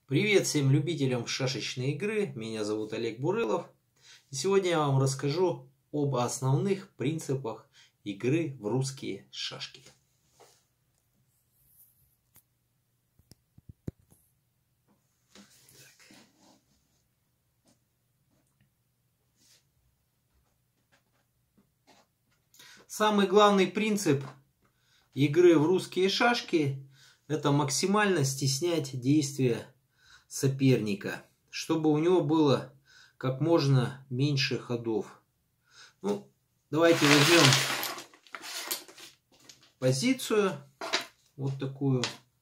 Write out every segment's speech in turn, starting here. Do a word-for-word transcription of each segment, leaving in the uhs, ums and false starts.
Привет всем любителям шашечной игры, меня зовут Олег Бурылов. И сегодня я вам расскажу об основных принципах игры в русские шашки. Самый главный принцип игры в русские шашки — это максимально стеснять действия соперника, чтобы у него было как можно меньше ходов. Ну, давайте возьмем позицию вот такую.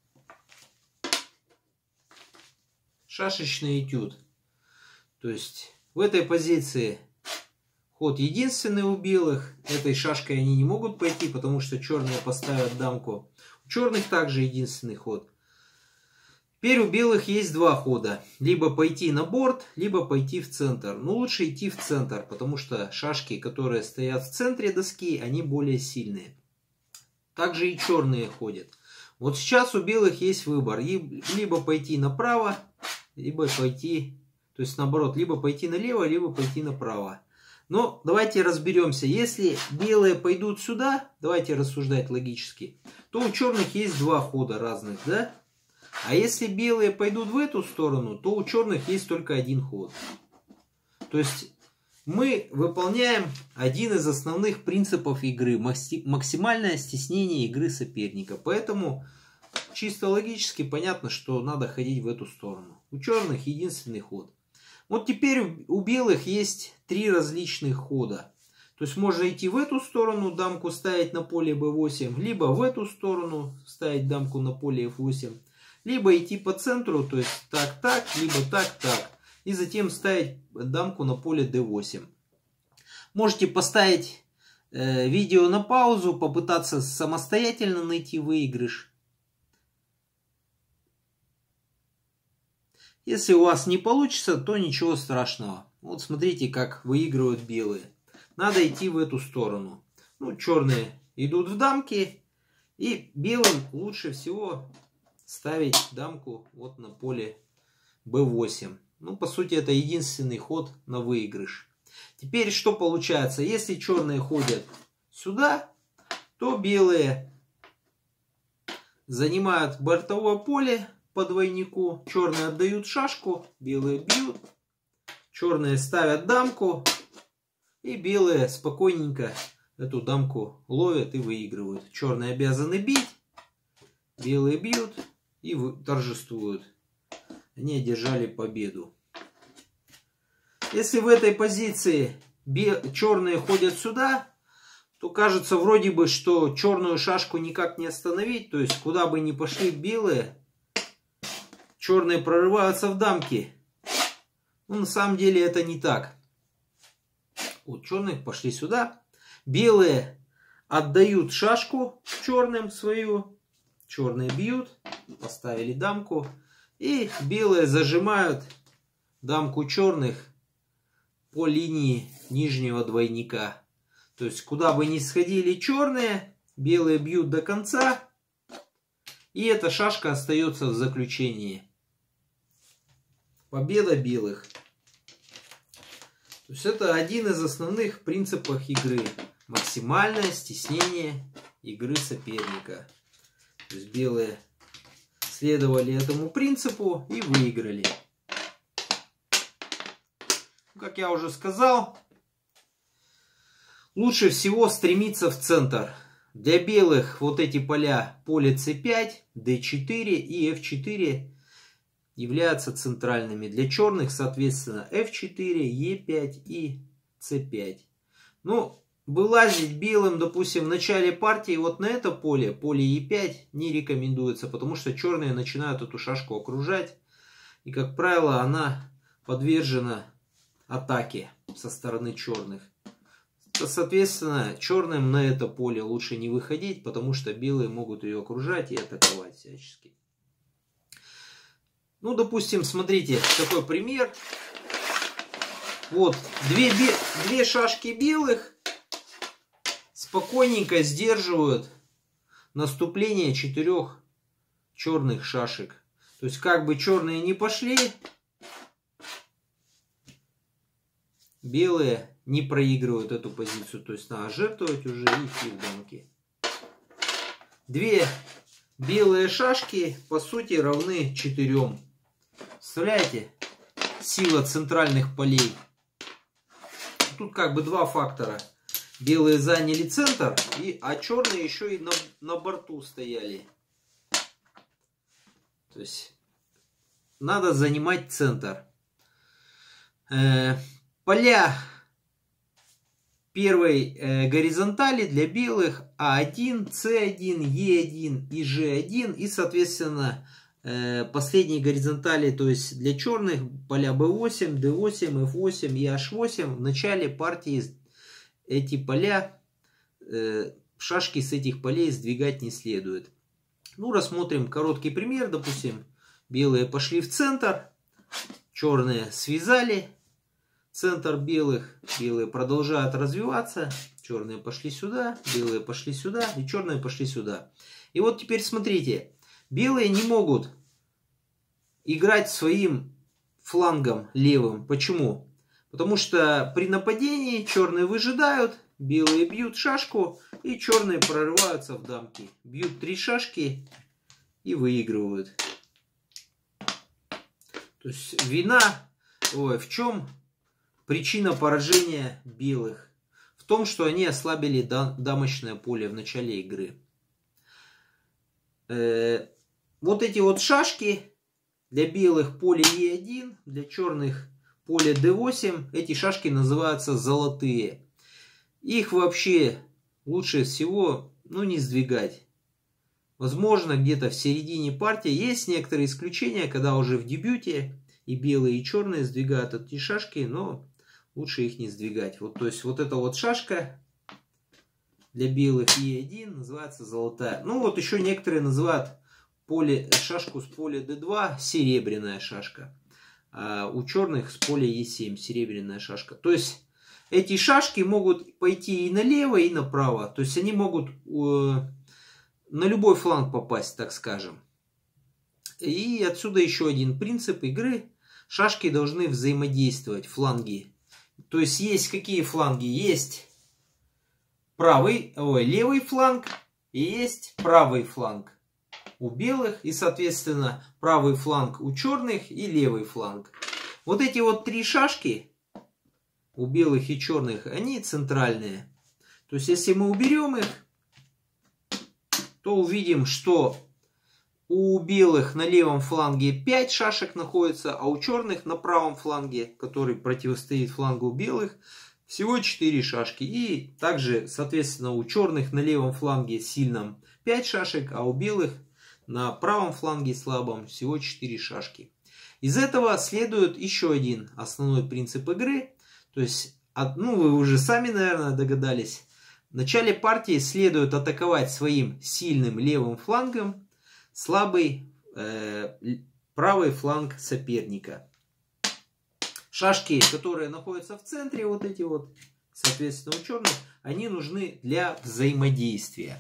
Шашечный этюд. То есть в этой позиции ход единственный у белых. Этой шашкой они не могут пойти, потому что черные поставят дамку. У черных также единственный ход. Теперь у белых есть два хода. Либо пойти на борт, либо пойти в центр. Но лучше идти в центр, потому что шашки, которые стоят в центре доски, они более сильные. Также и черные ходят. Вот сейчас у белых есть выбор. Либо пойти направо, либо пойти... То есть наоборот, либо пойти налево, либо пойти направо. Но давайте разберемся. Если белые пойдут сюда, давайте рассуждать логически, то у черных есть два хода разных, да? А если белые пойдут в эту сторону, то у черных есть только один ход. То есть мы выполняем один из основных принципов игры. Максимальное стеснение игры соперника. Поэтому чисто логически понятно, что надо ходить в эту сторону. У черных единственный ход. Вот теперь у белых есть три различных хода. То есть можно идти в эту сторону, дамку ставить на поле бэ восемь, либо в эту сторону ставить дамку на поле эф восемь. Либо идти по центру, то есть так-так, либо так-так. И затем ставить дамку на поле дэ восемь. Можете поставить э, видео на паузу, попытаться самостоятельно найти выигрыш. Если у вас не получится, то ничего страшного. Вот смотрите, как выигрывают белые. Надо идти в эту сторону. Ну, черные идут в дамки. И белым лучше всего ставить дамку вот на поле бэ восемь. Ну, по сути, это единственный ход на выигрыш. Теперь что получается? Если черные ходят сюда, то белые занимают бортовое поле по двойнику. Черные отдают шашку, белые бьют. Черные ставят дамку. И белые спокойненько эту дамку ловят и выигрывают. Черные обязаны бить. Белые бьют и торжествуют. Они одержали победу. Если в этой позиции черные ходят сюда, то кажется вроде бы, что черную шашку никак не остановить. То есть куда бы ни пошли белые, черные прорываются в дамки. Но на самом деле это не так. Вот черные пошли сюда. Белые отдают шашку черным свою. Черные бьют, поставили дамку. И белые зажимают дамку черных по линии нижнего двойника. То есть куда бы ни сходили черные, белые бьют до конца. И эта шашка остается в заключении. Победа белых. То есть это один из основных принципов игры. Максимальное стеснение игры соперника. То есть белые следовали этому принципу и выиграли. Как я уже сказал, лучше всего стремиться в центр. Для белых вот эти поля, поле цэ пять, дэ четыре и эф четыре являются центральными. Для черных, соответственно, эф четыре, е пять и цэ пять. Ну, вылазить белым, допустим, в начале партии вот на это поле, поле е пять, не рекомендуется, потому что черные начинают эту шашку окружать. И, как правило, она подвержена атаке со стороны черных. Соответственно, черным на это поле лучше не выходить, потому что белые могут ее окружать и атаковать всячески. Ну, допустим, смотрите, такой пример. Вот, две, две шашки белых спокойненько сдерживают наступление четырех черных шашек. То есть как бы черные не пошли, белые не проигрывают эту позицию. То есть надо жертвовать уже и идти в дамки. Две белые шашки по сути равны четырем. Представляете? Сила центральных полей. Тут как бы два фактора. Белые заняли центр, и, а черные еще и на, на борту стояли. То есть надо занимать центр. Э, поля первой э, горизонтали для белых А один, С один, Е один и Ж один. И соответственно э, последние горизонтали, то есть для черных поля Б восемь, Д восемь, Ф восемь и H восемь. В начале партии эти поля, э, шашки с этих полей сдвигать не следует. Ну, рассмотрим короткий пример. Допустим, белые пошли в центр, черные связали центр белых, белые продолжают развиваться, черные пошли сюда, белые пошли сюда и черные пошли сюда. И вот теперь смотрите, белые не могут играть своим флангом левым. Почему? Потому что при нападении черные выжидают, белые бьют шашку и черные прорываются в дамки. Бьют три шашки и выигрывают. То есть вина, ой, в чем причина поражения белых? В том, что они ослабили дамочное поле в начале игры. Э, вот эти вот шашки для белых поле Е один, для черных поле Д восемь. Эти шашки называются золотые. Их вообще лучше всего, ну, не сдвигать. Возможно, где-то в середине партии есть некоторые исключения, когда уже в дебюте и белые, и черные сдвигают эти шашки, но лучше их не сдвигать. Вот, то есть вот эта вот шашка для белых Е один называется золотая. Ну вот еще некоторые называют поле, шашку с поля Д два серебряная шашка. А у черных с поля Е семь серебряная шашка. То есть эти шашки могут пойти и налево, и направо. То есть они могут э, на любой фланг попасть, так скажем. И отсюда еще один принцип игры. Шашки должны взаимодействовать, фланги. То есть есть какие фланги? Есть правый, ой, левый фланг и есть правый фланг у белых. И, соответственно, правый фланг у черных и левый фланг. Вот эти вот три шашки у белых и черных, они центральные. То есть, если мы уберем их, то увидим, что у белых на левом фланге пять шашек находится, а у черных на правом фланге, который противостоит флангу белых, всего четыре шашки. И также, соответственно, у черных на левом фланге сильном пять шашек, а у белых на правом фланге слабом всего четыре шашки. Из этого следует еще один основной принцип игры. То есть, ну вы уже сами, наверное, догадались. В начале партии следует атаковать своим сильным левым флангом слабый э, правый фланг соперника. Шашки, которые находятся в центре, вот эти вот, соответственно, у черных, они нужны для взаимодействия.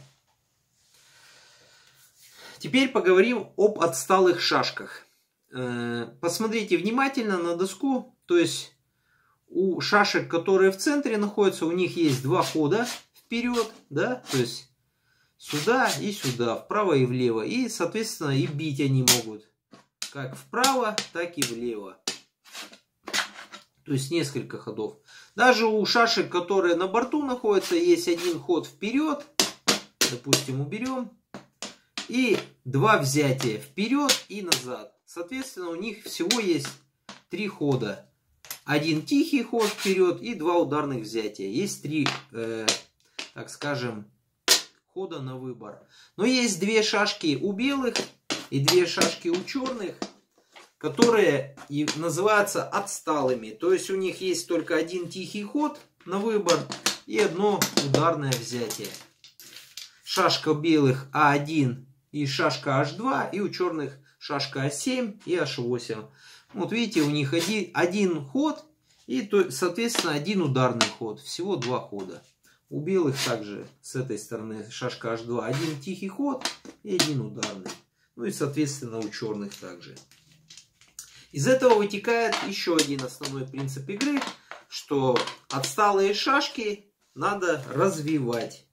Теперь поговорим об отсталых шашках. Э, посмотрите внимательно на доску. То есть у шашек, которые в центре находятся, у них есть два хода вперед, да, то есть сюда и сюда, вправо и влево. И, соответственно, и бить они могут как вправо, так и влево. То есть несколько ходов. Даже у шашек, которые на борту находятся, есть один ход вперед. Допустим, уберем. И два взятия вперед и назад. Соответственно, у них всего есть три хода. Один тихий ход вперед и два ударных взятия. Есть три, э, так скажем, хода на выбор. Но есть две шашки у белых и две шашки у черных, которые и называются отсталыми. То есть у них есть только один тихий ход на выбор и одно ударное взятие. Шашка белых А один и шашка H два, и у черных шашка А семь и H восемь. Вот видите, у них один, один ход и, то, соответственно, один ударный ход. Всего два хода. У белых также с этой стороны шашка H два. Один тихий ход и один ударный. Ну и, соответственно, у черных также. Из этого вытекает еще один основной принцип игры, что отсталые шашки надо развивать.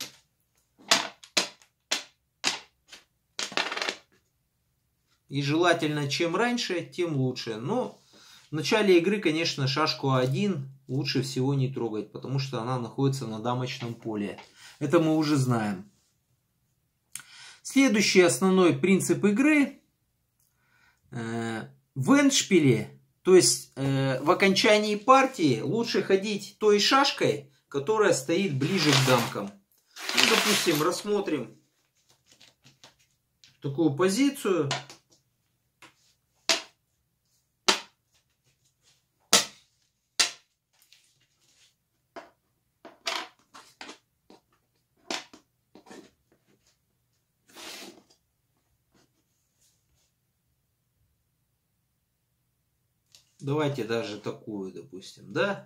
И желательно, чем раньше, тем лучше. Но в начале игры, конечно, шашку а один лучше всего не трогать, потому что она находится на дамочном поле. Это мы уже знаем. Следующий основной принцип игры э, в эндшпиле, то есть э, в окончании партии, лучше ходить той шашкой, которая стоит ближе к дамкам. Ну, допустим, рассмотрим такую позицию. Давайте даже такую, допустим, да?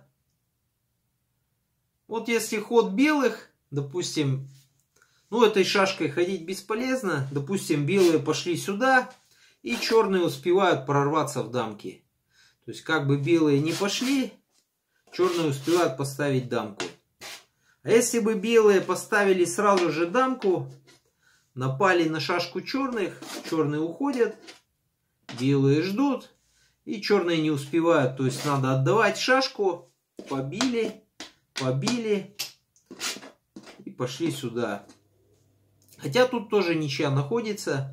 Вот если ход белых, допустим, ну этой шашкой ходить бесполезно. Допустим, белые пошли сюда, и черные успевают прорваться в дамки. То есть как бы белые не пошли, черные успевают поставить дамку. А если бы белые поставили сразу же дамку, напали на шашку черных, черные уходят, белые ждут. И черные не успевают, то есть надо отдавать шашку, побили, побили и пошли сюда. Хотя тут тоже ничья находится.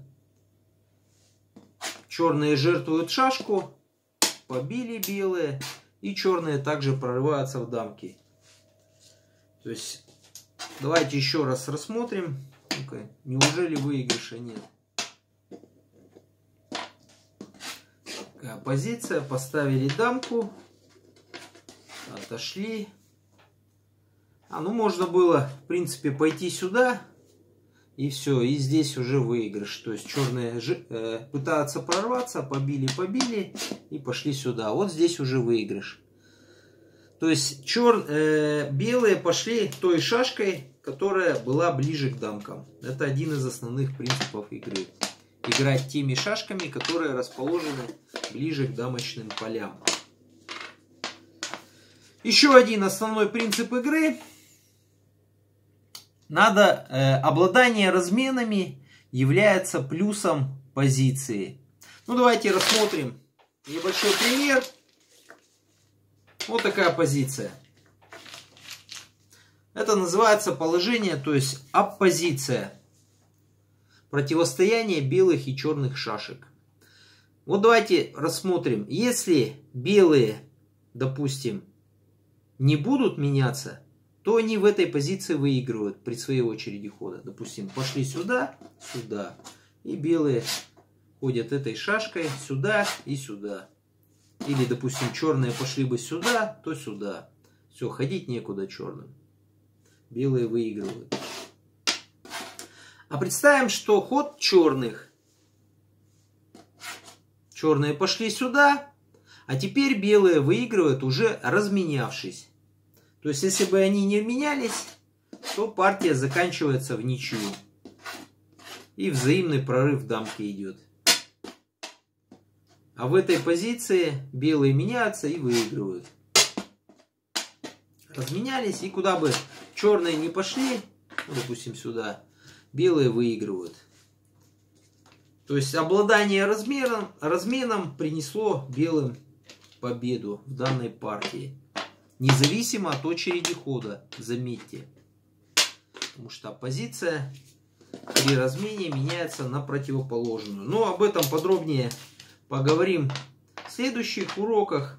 Черные жертвуют шашку, побили белые, и черные также прорываются в дамки. То есть давайте еще раз рассмотрим. Ну-ка, неужели выигрыша нет? Позиция, поставили дамку, отошли. А ну можно было, в принципе, пойти сюда, и все, и здесь уже выигрыш. То есть черные э, пытаются прорваться, побили, побили, и пошли сюда. Вот здесь уже выигрыш. То есть чер, э, белые пошли той шашкой, которая была ближе к дамкам. Это один из основных принципов игры. Играть теми шашками, которые расположены ближе к дамочным полям. Еще один основной принцип игры. Надо, э, обладание разменами является плюсом позиции. Ну давайте рассмотрим небольшой пример. Вот такая позиция. Это называется положение, то есть оппозиция. Противостояние белых и черных шашек. Вот давайте рассмотрим. Если белые, допустим, не будут меняться, то они в этой позиции выигрывают при своей очереди хода. Допустим, пошли сюда, сюда. И белые ходят этой шашкой сюда и сюда. Или, допустим, черные пошли бы сюда, то сюда. Все, ходить некуда черным. Белые выигрывают. А представим, что ход черных. Черные пошли сюда, а теперь белые выигрывают, уже разменявшись. То есть, если бы они не менялись, то партия заканчивается в ничью. И взаимный прорыв дамки идет. А в этой позиции белые меняются и выигрывают. Разменялись, и куда бы черные не пошли, ну, допустим, сюда, белые выигрывают. То есть обладание размером, разменом принесло белым победу в данной партии. Независимо от очереди хода, заметьте. Потому что оппозиция при размене меняется на противоположную. Но об этом подробнее поговорим в следующих уроках.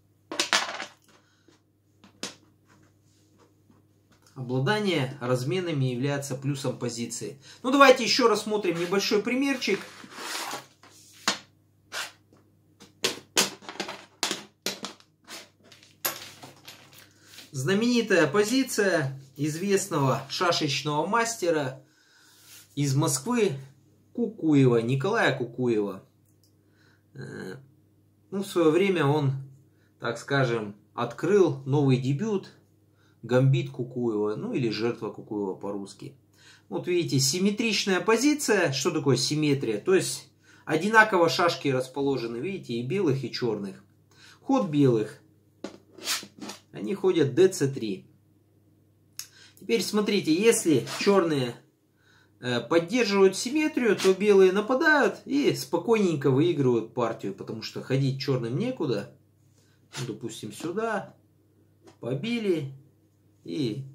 Обладание разменами является плюсом позиции. Ну давайте еще рассмотрим небольшой примерчик. Знаменитая позиция известного шашечного мастера из Москвы Кукуева, Николая Кукуева. Ну, в свое время он, так скажем, открыл новый дебют. Гамбит Кукуева, ну или жертва Кукуева по-русски. Вот видите, симметричная позиция. Что такое симметрия? То есть одинаково шашки расположены, видите, и белых, и черных. Ход белых. Они ходят дэ цэ три. Теперь смотрите, если черные поддерживают симметрию, то белые нападают и спокойненько выигрывают партию, потому что ходить черным некуда. Ну, допустим, сюда побили, и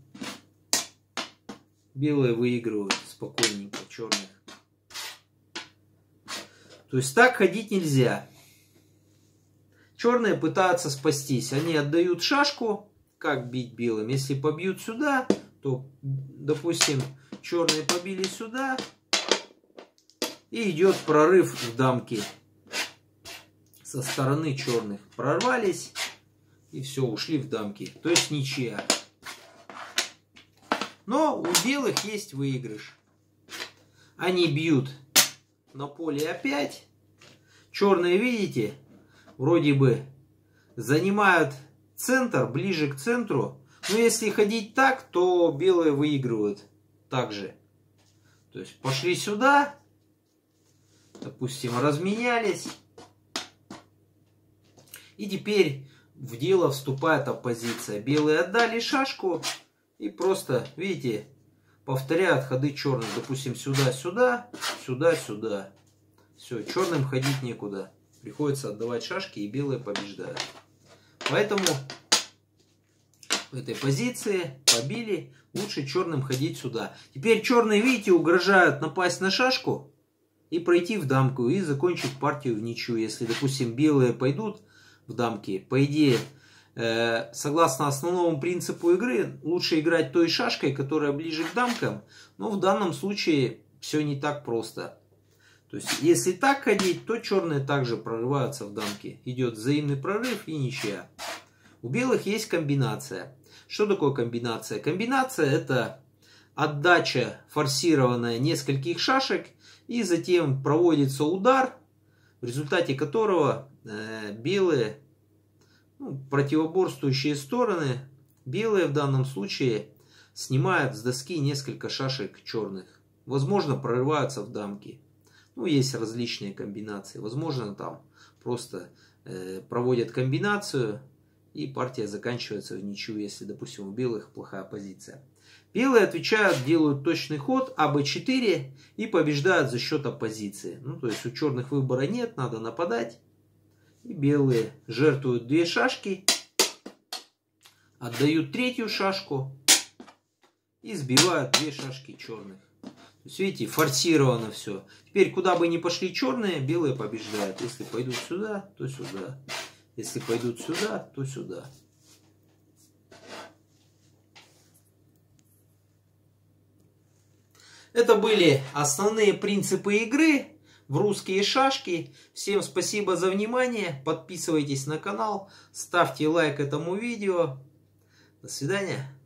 белые выигрывают спокойненько черных. То есть так ходить нельзя. Черные пытаются спастись. Они отдают шашку, как бить белым. Если побьют сюда, то, допустим, черные побили сюда, и идет прорыв в дамки. Со стороны черных прорвались, и все, ушли в дамки. То есть ничья. Но у белых есть выигрыш. Они бьют на поле опять. Черные, видите, вроде бы занимают центр, ближе к центру. Но если ходить так, то белые выигрывают также. То есть пошли сюда, допустим, разменялись. И теперь в дело вступает оппозиция. Белые отдали шашку и просто, видите, повторяют ходы черных. Допустим, сюда, сюда, сюда, сюда. Все, черным ходить некуда. Приходится отдавать шашки, и белые побеждают. Поэтому в этой позиции побили, лучше черным ходить сюда. Теперь черные, видите, угрожают напасть на шашку и пройти в дамку, и закончить партию в ничью. Если, допустим, белые пойдут в дамки, по идее, э, согласно основному принципу игры, лучше играть той шашкой, которая ближе к дамкам, но в данном случае все не так просто. То есть, если так ходить, то черные также прорываются в дамки. Идет взаимный прорыв и ничья. У белых есть комбинация. Что такое комбинация? Комбинация — это отдача форсированная нескольких шашек, и затем проводится удар, в результате которого э, белые, ну, противоборствующие стороны, белые в данном случае снимают с доски несколько шашек черных. Возможно, прорываются в дамки. Ну, есть различные комбинации. Возможно, там просто э, проводят комбинацию, и партия заканчивается в ничью, если, допустим, у белых плохая позиция. Белые отвечают, делают точный ход а бэ четыре и побеждают за счет оппозиции. Ну, то есть у черных выбора нет, надо нападать. И белые жертвуют две шашки, отдают третью шашку и сбивают две шашки черных. То есть, видите, форсировано все. Теперь, куда бы ни пошли черные, белые побеждают. Если пойдут сюда, то сюда. Если пойдут сюда, то сюда. Это были основные принципы игры в русские шашки. Всем спасибо за внимание. Подписывайтесь на канал, ставьте лайк этому видео. До свидания.